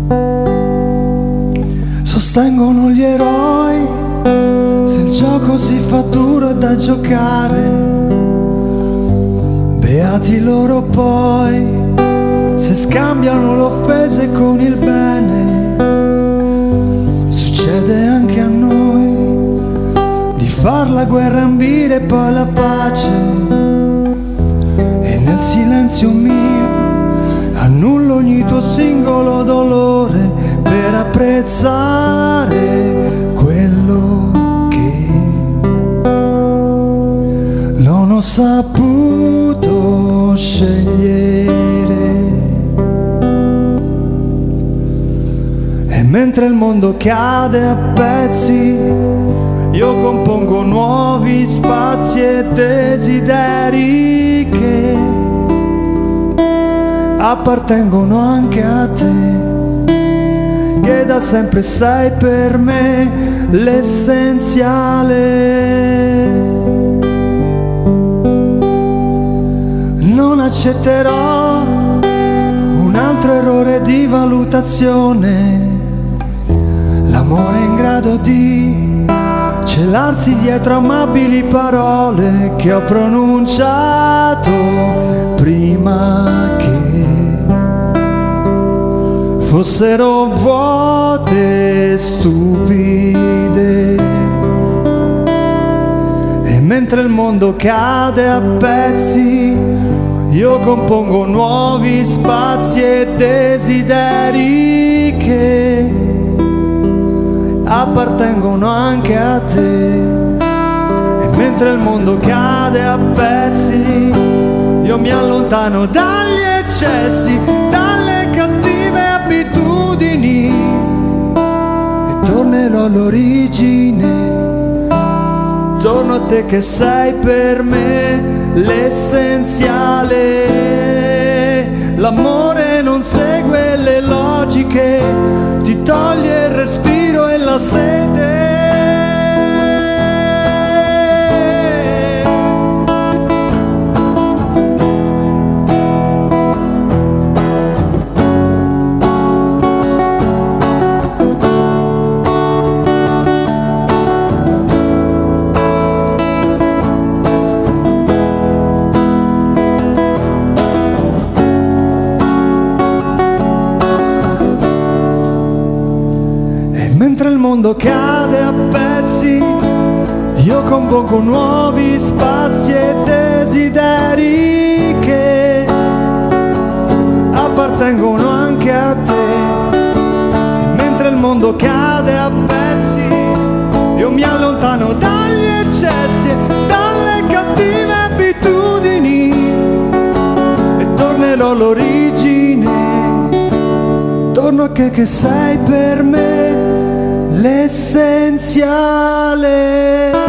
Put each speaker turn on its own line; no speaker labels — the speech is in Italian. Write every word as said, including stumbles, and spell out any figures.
Sostengono gli eroi, se il gioco si fa duro è da giocare, beati loro poi se scambiano le offese con il bene. Succede anche a noi di far la guerra ambire e poi la pace, e nel silenzio mio annullo ogni tuo singolo dolore per apprezzare quello che non ho saputo scegliere. E mentre il mondo cade a pezzi, io compongo nuovi spazi e desideri che appartengono anche a te, che da sempre sei per me l'essenziale. Non accetterò un altro errore di valutazione, l'amore è in grado di celarsi dietro amabili parole che ho pronunciato prima che fossero vuote e stupide. E mentre il mondo cade a pezzi, io compongo nuovi spazi e desideri che appartengono anche a te. E mentre il mondo cade a pezzi, io mi allontano dagli eccessi, dalle cattive abitudini, e tornerò all'origine, torno a te che sei per me l'essenziale. L'amore non segue le logiche, ti toglie il respiro e la sete. Mentre il mondo cade a pezzi, io compongo nuovi spazi e desideri che appartengono anche a te. E mentre il mondo cade a pezzi, io mi allontano dagli eccessi e dalle cattive abitudini, e tornerò all'origine, torno a che, che sei per me l'essenziale.